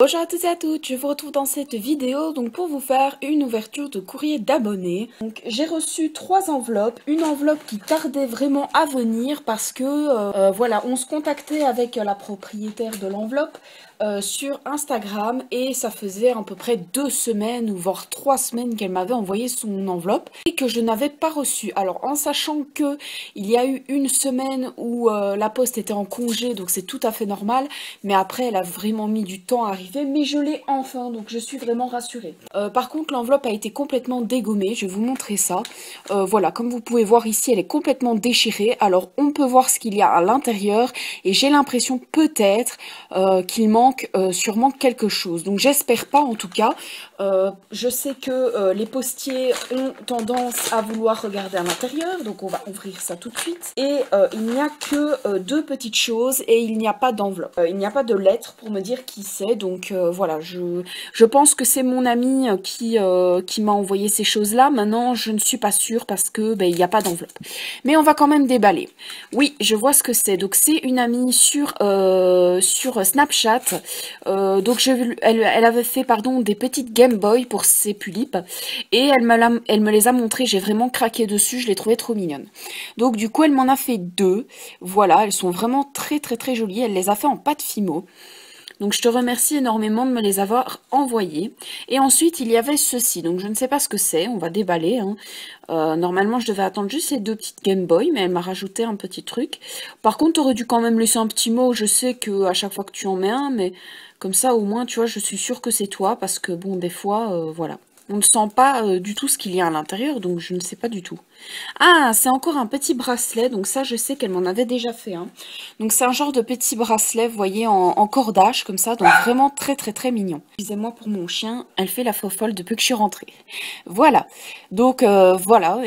Bonjour à tous et à toutes, je vous retrouve dans cette vidéo donc pour vous faire une ouverture de courrier d'abonnés. Donc j'ai reçu 3 enveloppes, une enveloppe qui tardait vraiment à venir parce que voilà, on se contactait avec la propriétaire de l'enveloppe sur Instagram et ça faisait à peu près 2 semaines ou voire 3 semaines qu'elle m'avait envoyé son enveloppe et que je n'avais pas reçu. Alors en sachant que il y a eu une semaine où la poste était en congé, donc c'est tout à fait normal, mais après elle a vraiment mis du temps à arriver, mais je l'ai enfin, donc je suis vraiment rassurée. Par contre l'enveloppe a été complètement dégommée, je vais vous montrer ça. Voilà, comme vous pouvez voir ici, elle est complètement déchirée, alors on peut voir ce qu'il y a à l'intérieur et j'ai l'impression peut-être qu'il manque sûrement quelque chose. Donc j'espère pas en tout cas. Je sais que les postiers ont tendance à vouloir regarder à l'intérieur, donc on va ouvrir ça tout de suite. Et il n'y a que 2 petites choses et il n'y a pas d'enveloppe. Il n'y a pas de lettre pour me dire qui c'est, donc voilà, je pense que c'est mon ami qui m'a envoyé ces choses-là. Maintenant, je ne suis pas sûre parce que il n'y a pas d'enveloppe. Mais on va quand même déballer. Oui, je vois ce que c'est. Donc c'est une amie sur Snapchat. Donc elle avait fait des petites Game Boy pour ses tulipes et elle me les a montrées. J'ai vraiment craqué dessus, je les trouvais trop mignonnes. Donc du coup elle m'en a fait 2. Voilà, elles sont vraiment très très très jolies. Elle les a fait en pâte Fimo. Donc je te remercie énormément de me les avoir envoyés. Et ensuite, il y avait ceci. Donc je ne sais pas ce que c'est. On va déballer. Hein. Normalement, je devais attendre juste ces 2 petites Game Boy, mais elle m'a rajouté un petit truc. Par contre, tu aurais dû quand même laisser un petit mot. Je sais que à chaque fois que tu en mets un, mais comme ça, au moins, tu vois, je suis sûre que c'est toi. Parce que bon, des fois, voilà. On ne sent pas du tout ce qu'il y a à l'intérieur, donc je ne sais pas du tout. Ah, c'est encore un petit bracelet, donc ça je sais qu'elle m'en avait déjà fait un. Donc c'est un genre de petit bracelet, vous voyez, en cordage comme ça, donc vraiment très très très mignon. Excusez-moi pour mon chien, elle fait la fofolle depuis que je suis rentrée. Voilà, donc voilà,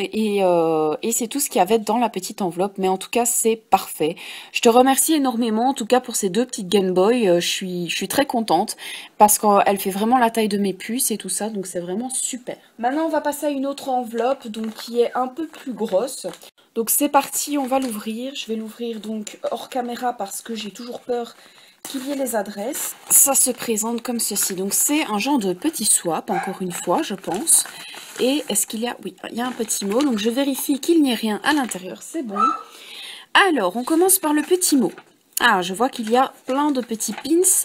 et c'est tout ce qu'il y avait dans la petite enveloppe, mais en tout cas c'est parfait. Je te remercie énormément en tout cas pour ces 2 petites Game Boy, je suis très contente parce qu'elle fait vraiment la taille de mes puces et tout ça, donc c'est vraiment super. Maintenant on va passer à une autre enveloppe, donc qui est un peu plus grosse. Donc c'est parti, on va l'ouvrir. Je vais l'ouvrir donc hors caméra parce que j'ai toujours peur qu'il y ait les adresses. Ça se présente comme ceci. Donc c'est un genre de petit swap, encore une fois, je pense. Et est-ce qu'il y a... Oui, il y a un petit mot. Donc je vérifie qu'il n'y ait rien à l'intérieur. C'est bon. Alors, on commence par le petit mot. Ah, je vois qu'il y a plein de petits pins.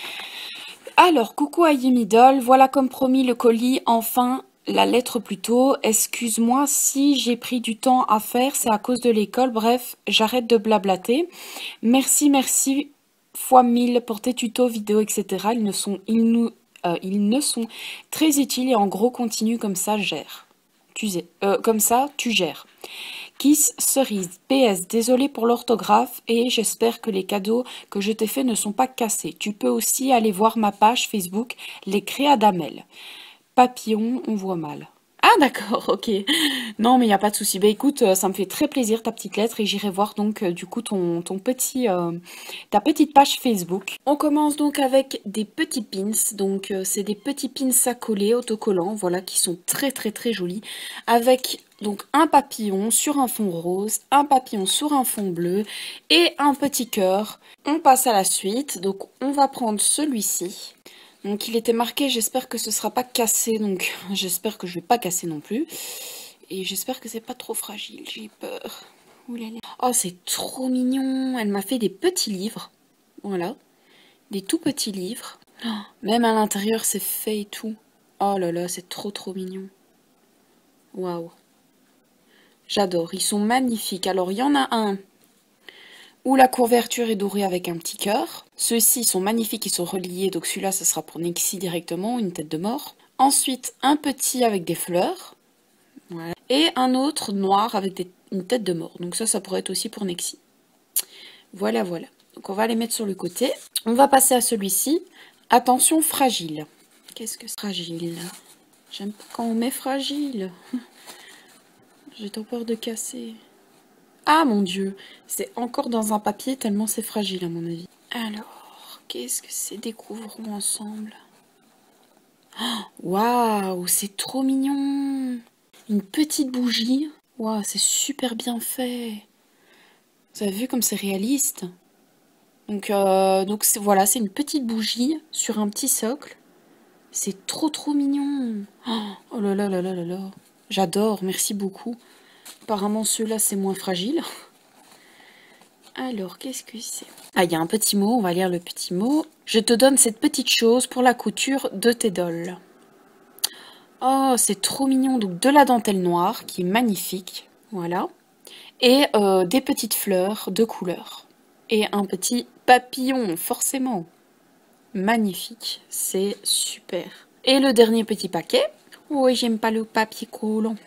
Alors, coucou à Yumidol. Voilà comme promis le colis, enfin... La lettre plutôt, excuse-moi si j'ai pris du temps à faire, c'est à cause de l'école, bref, j'arrête de blablater. Merci, merci fois 1000 pour tes tutos, vidéos, etc. Ils ne sont très utiles et en gros, continue comme ça, gère. Comme ça, tu gères. Kiss cerise. PS, désolé pour l'orthographe et j'espère que les cadeaux que je t'ai faits ne sont pas cassés. Tu peux aussi aller voir ma page Facebook, les créas d'Amel. Papillon, on voit mal. Ah d'accord, ok. Non mais il n'y a pas de souci. Bah écoute, ça me fait très plaisir ta petite lettre et j'irai voir donc du coup ta petite page Facebook. On commence donc avec des petits pins. Donc c'est des petits pins à coller, autocollants, voilà, qui sont très très très jolis. Avec donc un papillon sur un fond rose, un papillon sur un fond bleu et un petit cœur. On passe à la suite. Donc on va prendre celui-ci. Donc il était marqué, j'espère que ce sera pas cassé, donc j'espère que je vais pas casser non plus. Et j'espère que c'est pas trop fragile, j'ai peur. Oulala. Oh, c'est trop mignon. Elle m'a fait des petits livres. Voilà. Des tout petits livres. Oh, même à l'intérieur, c'est fait et tout. Oh là là, c'est trop trop mignon. Waouh. J'adore. Ils sont magnifiques. Alors, il y en a un où la couverture est dorée avec un petit cœur. Ceux-ci sont magnifiques, ils sont reliés, donc celui-là, ce sera pour Nexi directement, une tête de mort. Ensuite, un petit avec des fleurs. Voilà. Et un autre noir avec une tête de mort. Donc ça pourrait être aussi pour Nexi. Voilà, voilà. Donc on va les mettre sur le côté. On va passer à celui-ci. Attention, fragile. Qu'est-ce que c'est fragile? J'aime pas quand on met fragile. J'ai trop peur de casser. Ah mon Dieu, c'est encore dans un papier tellement c'est fragile à mon avis. Alors, qu'est-ce que c'est? Découvrons ensemble. Waouh, c'est trop mignon. Une petite bougie. Waouh, c'est super bien fait. Vous avez vu comme c'est réaliste? Donc voilà, c'est une petite bougie sur un petit socle. C'est trop mignon. Oh là là là là là là. J'adore, merci beaucoup. Apparemment, ceux-là, c'est moins fragile. Alors, qu'est-ce que c'est? Ah, il y a un petit mot, on va lire le petit mot. Je te donne cette petite chose pour la couture de tes dolls. Oh, c'est trop mignon. Donc, de la dentelle noire, qui est magnifique. Voilà. Et des petites fleurs de couleur. Et un petit papillon, forcément. Magnifique. C'est super. Et le dernier petit paquet. Oui, j'aime pas le papier collant.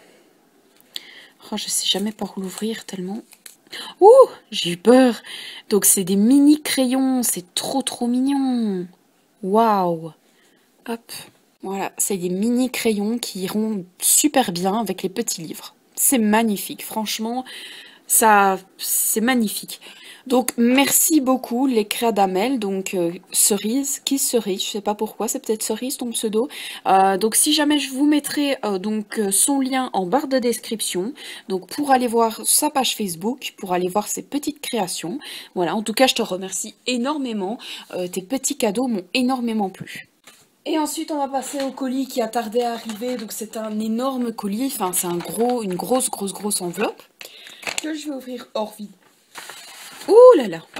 Oh, je sais jamais par où l'ouvrir tellement. Ouh, j'ai eu peur. Donc c'est des mini crayons, c'est trop mignon. Waouh. Hop, voilà, c'est des mini crayons qui iront super bien avec les petits livres. C'est magnifique, franchement, ça, c'est magnifique. Donc merci beaucoup les créas d'Amel, donc Cerise, Kiss Cerise, je sais pas pourquoi, c'est peut-être Cerise ton pseudo. Donc si jamais je vous mettrai son lien en barre de description, donc pour aller voir sa page Facebook, pour aller voir ses petites créations. Voilà, en tout cas je te remercie énormément, tes petits cadeaux m'ont énormément plu. Et ensuite, on va passer au colis qui a tardé à arriver. Donc, c'est un énorme colis. Enfin, c'est une grosse enveloppe que je vais ouvrir hors vide. Ouh là là.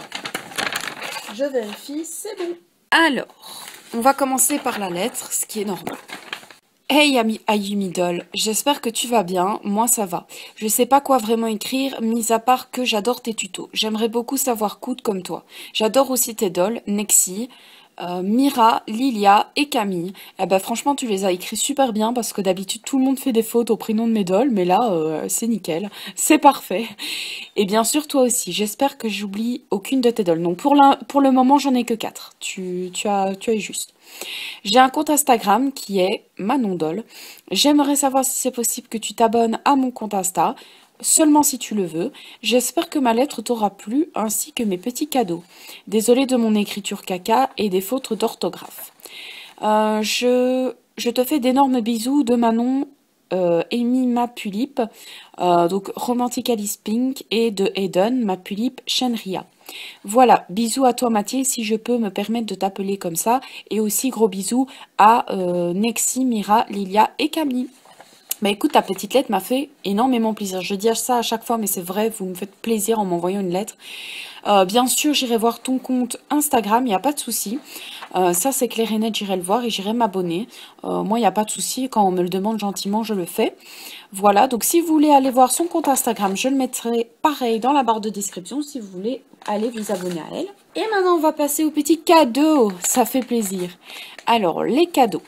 Je vérifie, c'est bon. Alors, on va commencer par la lettre, ce qui est normal. Hey Ayumi Doll, j'espère que tu vas bien, moi ça va. Je sais pas quoi vraiment écrire, mis à part que j'adore tes tutos. J'aimerais beaucoup savoir coudre comme toi. J'adore aussi tes dolls, Nexi, Mira, Lilia et Camille. Eh ben franchement tu les as écrits super bien parce que d'habitude tout le monde fait des fautes au prénom de mes dolls, mais là c'est nickel, c'est parfait. Et bien sûr toi aussi, j'espère que j'oublie aucune de tes dolls. Donc pour le moment j'en ai que 4, tu es juste. J'ai un compte Instagram qui est Manon Doll. J'aimerais savoir si c'est possible que tu t'abonnes à mon compte Insta, seulement si tu le veux. J'espère que ma lettre t'aura plu, ainsi que mes petits cadeaux. Désolée de mon écriture caca et des fautes d'orthographe. Je te fais d'énormes bisous de Manon, Amy Ma Pulipe, donc Romantic Alice Pink, et de Eden Ma Pulipe Shenria. Voilà, bisous à toi Mathilde, si je peux me permettre de t'appeler comme ça. Et aussi gros bisous à Nexi, Mira, Lilia et Camille. Bah écoute, ta petite lettre m'a fait énormément plaisir. Je dis ça à chaque fois, mais c'est vrai, vous me faites plaisir en m'envoyant une lettre. Bien sûr, j'irai voir ton compte Instagram, il n'y a pas de souci. Ça, c'est clair et net, j'irai le voir et j'irai m'abonner. Moi, il n'y a pas de souci. Quand on me le demande gentiment, je le fais. Voilà, donc si vous voulez aller voir son compte Instagram, je le mettrai pareil dans la barre de description si vous voulez aller vous abonner à elle. Et maintenant, on va passer aux petits cadeaux. Ça fait plaisir. Alors, les cadeaux.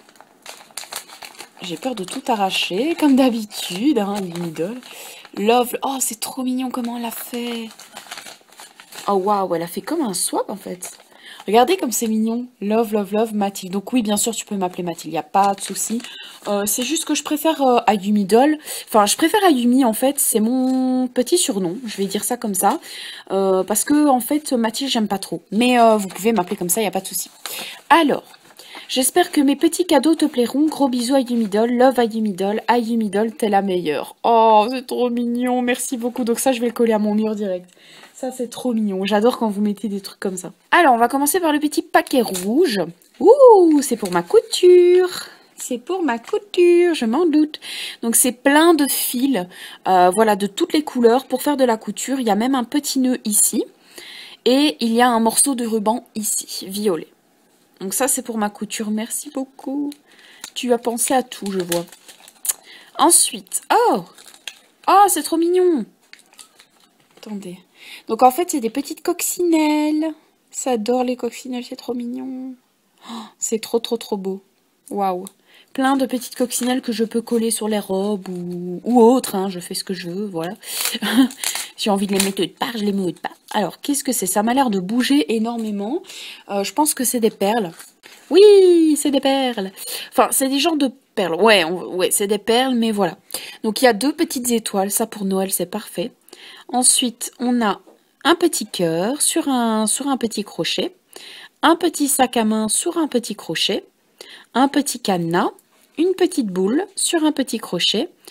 J'ai peur de tout arracher, comme d'habitude, hein, l'idole. Love, oh, c'est trop mignon comment elle a fait. Oh, waouh, elle a fait comme un swap, en fait. Regardez comme c'est mignon. Love, Mathilde. Donc oui, bien sûr, tu peux m'appeler Mathilde, il n'y a pas de souci. C'est juste que je préfère Ayumi Doll. Enfin, je préfère Ayumi, en fait. C'est mon petit surnom. Je vais dire ça comme ça. Parce que, en fait, Mathilde, j'aime pas trop. Mais vous pouvez m'appeler comme ça, il n'y a pas de souci. Alors, j'espère que mes petits cadeaux te plairont. Gros bisous Ayumi Doll. Love Ayumi Doll. Ayumi Doll, t'es la meilleure. Oh, c'est trop mignon. Merci beaucoup. Donc ça, je vais le coller à mon mur direct. Ça, c'est trop mignon. J'adore quand vous mettez des trucs comme ça. Alors, on va commencer par le petit paquet rouge. Ouh, c'est pour ma couture. C'est pour ma couture, je m'en doute. Donc, c'est plein de fils, voilà, de toutes les couleurs pour faire de la couture. Il y a même un petit nœud ici. Et il y a un morceau de ruban ici, violet. Donc ça, c'est pour ma couture. Merci beaucoup. Tu as pensé à tout, je vois. Ensuite, oh, c'est trop mignon. Attendez. Donc en fait, c'est des petites coccinelles. Ça adore les coccinelles, c'est trop mignon. Oh, c'est trop beau. Waouh. Plein de petites coccinelles que je peux coller sur les robes ou autres. Hein, je fais ce que je veux, voilà. J'ai envie de les mettre autre part, je les mets autre part. Alors, qu'est-ce que c'est? Ça m'a l'air de bouger énormément. Je pense que c'est des perles. Oui, c'est des perles. Enfin, c'est des genres de perles. Ouais, c'est des perles, mais voilà. Donc, il y a 2 petites étoiles. Ça, pour Noël, c'est parfait. Ensuite, on a un petit cœur sur un petit crochet. Un petit sac à main sur un petit crochet. Un petit cadenas. Une petite boule sur un petit crochet.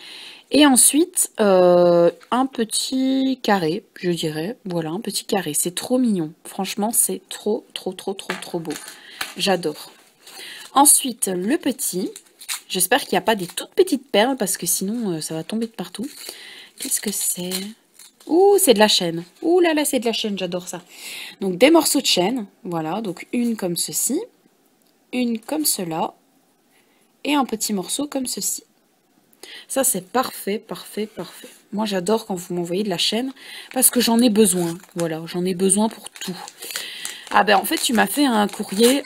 Et ensuite, un petit carré, je dirais. Voilà, un petit carré. C'est trop mignon. Franchement, c'est trop, trop, trop, trop, trop beau. J'adore. Ensuite, le petit. J'espère qu'il n'y a pas des toutes petites perles parce que sinon, ça va tomber de partout. Qu'est-ce que c'est? Ouh, c'est de la chaîne. Ouh là là, c'est de la chaîne, j'adore ça. Donc, des morceaux de chaîne. Voilà, donc une comme ceci, une comme cela et un petit morceau comme ceci. Ça, c'est parfait, parfait, parfait. Moi, j'adore quand vous m'envoyez de la chaîne parce que j'en ai besoin. Voilà, j'en ai besoin pour tout. Ah ben, en fait, tu m'as fait un courrier...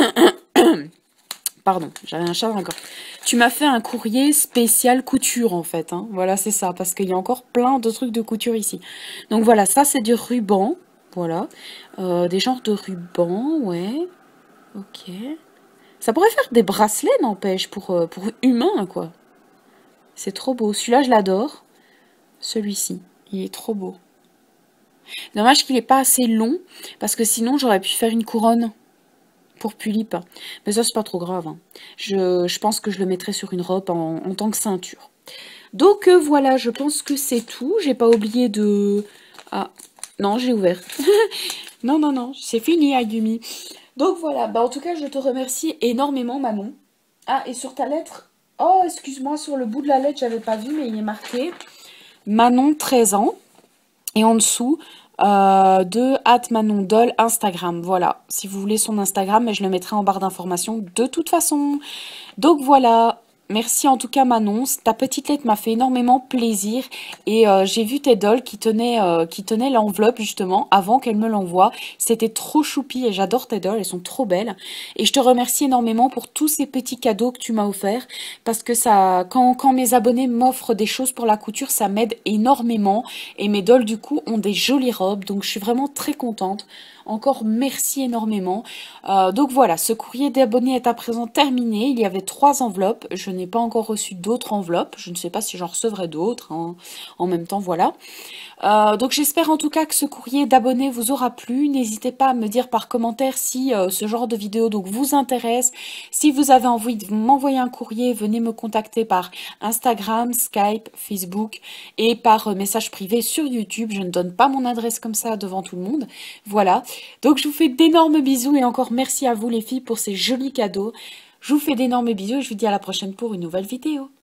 Pardon, j'avais un chat dans la gorge. Tu m'as fait un courrier spécial couture, en fait. Hein. Voilà, c'est ça, parce qu'il y a encore plein de trucs de couture ici. Donc voilà, ça, c'est du ruban. Voilà. Des genres de rubans, ouais. Ok. Ça pourrait faire des bracelets, n'empêche, pour humains, quoi. C'est trop beau. Celui-là, je l'adore. Celui-ci, il est trop beau. Dommage qu'il n'est pas assez long, parce que sinon, j'aurais pu faire une couronne pour Pulipe. Mais ça, c'est pas trop grave. Hein. Je pense que je le mettrai sur une robe en tant que ceinture. Donc, voilà, je pense que c'est tout. J'ai pas oublié de... Ah, non, j'ai ouvert. Non, non, non, c'est fini, Ayumi. Donc, voilà. Bah, en tout cas, je te remercie énormément, Manon. Ah, et sur ta lettre... Oh, excuse-moi, sur le bout de la lettre, j'avais pas vu, mais il est marqué Manon, 13 ans. Et en dessous, de @manondoll Instagram. Voilà, si vous voulez son Instagram, mais je le mettrai en barre d'informations de toute façon. Donc voilà, merci en tout cas Manon, ta petite lettre m'a fait énormément plaisir et j'ai vu tes dolls qui tenaient l'enveloppe justement avant qu'elle me l'envoie. C'était trop choupi et j'adore tes dolls, elles sont trop belles. Et je te remercie énormément pour tous ces petits cadeaux que tu m'as offerts parce que ça, quand mes abonnés m'offrent des choses pour la couture, ça m'aide énormément et mes dolls du coup ont des jolies robes donc je suis vraiment très contente. Encore merci énormément. Donc voilà, ce courrier d'abonnés est à présent terminé. Il y avait 3 enveloppes. Je n'ai pas encore reçu d'autres enveloppes. Je ne sais pas si j'en recevrai d'autres. Hein. En même temps, voilà. Donc j'espère en tout cas que ce courrier d'abonnés vous aura plu. N'hésitez pas à me dire par commentaire si ce genre de vidéo donc vous intéresse. Si vous avez envie de m'envoyer un courrier, venez me contacter par Instagram, Skype, Facebook et par message privé sur YouTube. Je ne donne pas mon adresse comme ça devant tout le monde. Voilà. Donc je vous fais d'énormes bisous et encore merci à vous les filles pour ces jolis cadeaux. Je vous fais d'énormes bisous et je vous dis à la prochaine pour une nouvelle vidéo.